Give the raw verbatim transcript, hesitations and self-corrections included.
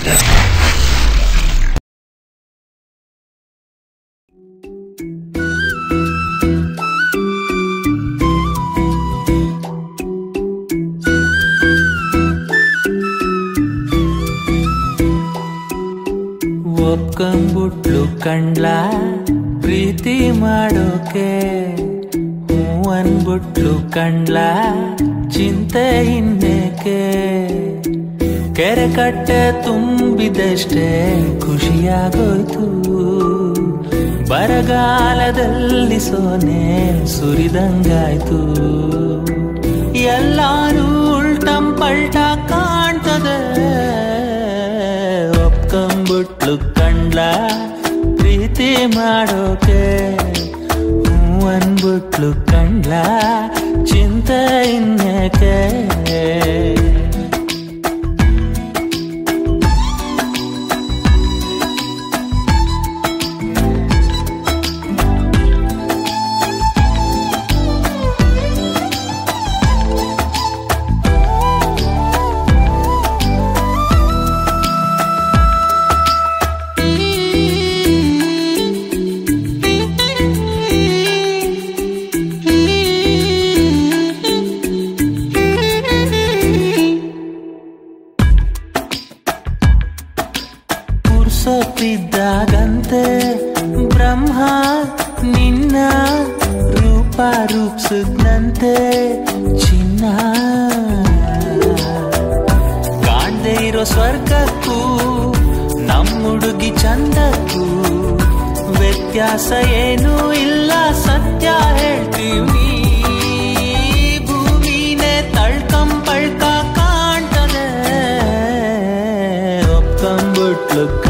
ಒಪ್ಕೊಂಡ್ಬಿಟ್ಲು ಕಂಡ್ಲ ಪ್ರೀತಿ ಮಾಡೋಕೆ, ಹೂ ಅನ್ಬಿಟ್ಲು ಕಂಡ್ಲ ಚಿಂತೆ ಇನ್ನೇಕೆ. ಕೆರೆ ಕಟ್ಟೆ ತುಂಬಿದಷ್ಟೇ ಖುಷಿಯಾಗೋಯ್ತು, ಬರಗಾಲದಲ್ಲಿ ಸೋನೆ ಸುರಿದಂಗಾಯ್ತು. ಎಲ್ಲಾರು ಉಲ್ಟಂ ಪಲ್ಟ ಕಾಣ್ತದೆ, ಒಪ್ಕೊಂಡ್ಬಿಟ್ಲು ಕಂಡ್ಲ ಪ್ರೀತಿ ಮಾಡೋಕೆ, ಹೂ ಅನ್ಬಿಟ್ಲು ಕಂಡ್ಲ ಚಿಂತೆ ಇನ್ನೇಕೆ. ಸೊಪ್ಪಿದ್ದಾಗಂತೆ ಬ್ರಹ್ಮ ನಿನ್ನ ರೂಪ ರೂಪಿಸಿದ್ನಂತೆ ಚಿನ್ನ. ಕಾಣ್ದೇ ಇರೋ ಸ್ವರ್ಗಕ್ಕೂ ನಮ್ಮುಡುಗಿ ಚಂದಕ್ಕೂ ವ್ಯತ್ಯಾಸ ಏನೂ ಇಲ್ಲ, ಸತ್ಯ ಹೇಳ್ತೀವಿ. ಭೂಮಿನೇ ತಳ್ಕಂಪಳ್ಕ ಕಾಣ್ತದೆ, ಒಪ್ಕೊಂಡ್ಬಿಟ್ಲು